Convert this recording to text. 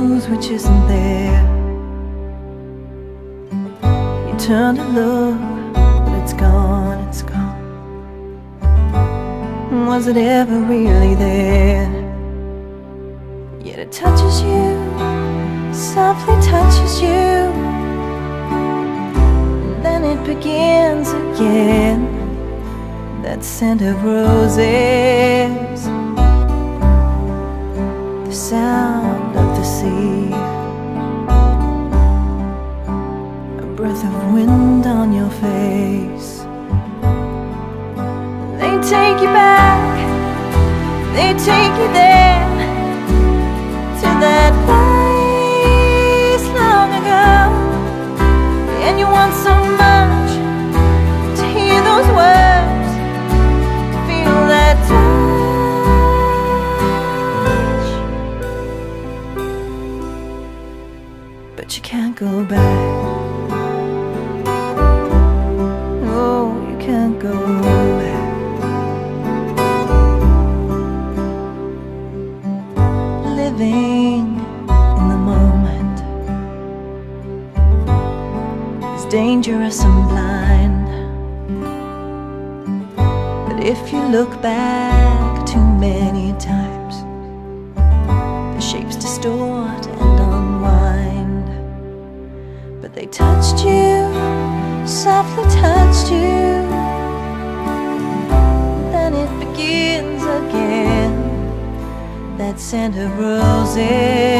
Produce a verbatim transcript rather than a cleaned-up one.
knows which isn't there. You turn to look, but it's gone, it's gone. Was it ever really there? Yet it touches you, softly touches you, and then it begins again. That scent of roses, the sound of the sea, a breath of wind on your face. They take you back, they take you there, to that place long ago. And you want so much to hear those words, to feel that touch, but you can't go back. Oh, you can't go back. Living in the moment is dangerous and blind, but if you look back too many times, the shapes distort and unwind. But they touched you, softly touched you, then it begins again. That scent of roses,